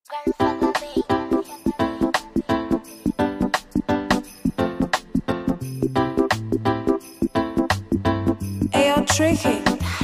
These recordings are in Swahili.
Tricky.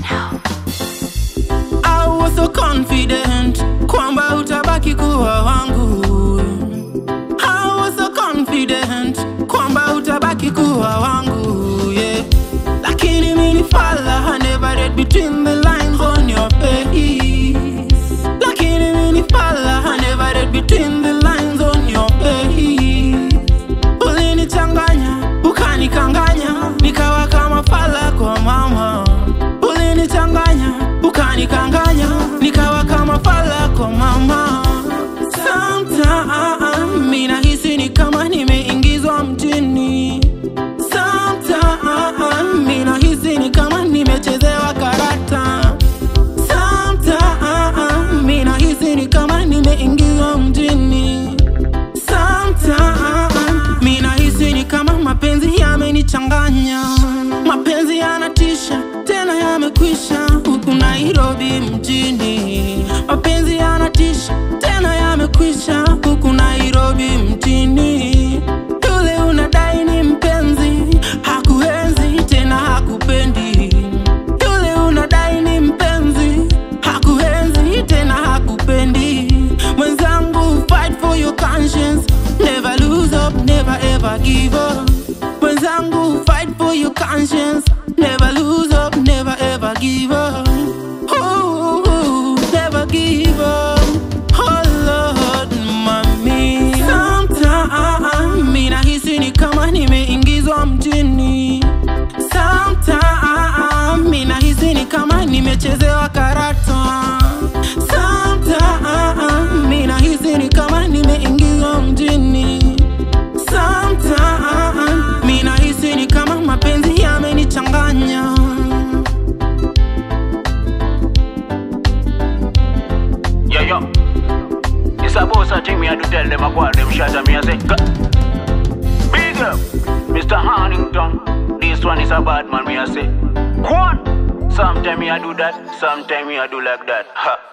I was so confident kwamba utabaki kuwa wangu. I was so confident kwamba utabaki kuwa wangu, yeah. Lakini mimi fala, I never read between the lines on your face. Lakini mimi fala, I never read between the lines on your face. Ulinichanganya, ukanikanganya, nikawa kama fala kwa mama. Ulinichanganya, ukanikanganya, nikawa kama fala kwa mama. Sometimes mimi nahisi ni kama nimeingizwa mjini. Sometimes mimi nahisi ni kama nimechezewa karata. Sometimes mimi nahisi ni kama nimeingizwa mjini. Sometimes mimi nahisi ni kama mapenzi yamenichanganya. Mapenzi yanatisha, tena yamekwisha huku Nairobi mjini. Mapenzi yanatisha, tena yamekwisha huku Nairobi mjini. Yule unadai ni mpenzi, hakuenzi tena hakupendi. Yule unadai ni mpenzi, hakuenzi tena hakupendi. Mwenzangu, fight for your conscience, never lose up, never ever give up. Mwenzangu, fight for your conscience, never lose up, never ever give up. Oh, never give up. Oh Lord, mami. Sometimes mimi nahisi ni kama nimeingizwa mjini. Sometimes mimi nahisi ni kama nimechezewa karata. Sometimes mimi nahisi ni kama nimeingizwa mjini. Sometimes mimi nahisi ni kama mapenzi yamenichanganya. Yo, it's about something me I do tell them about them shot at me and say, big up, Mr. Hannington, this one is a bad man me I say, go on. Sometime me I do that, sometime me I do like that, ha.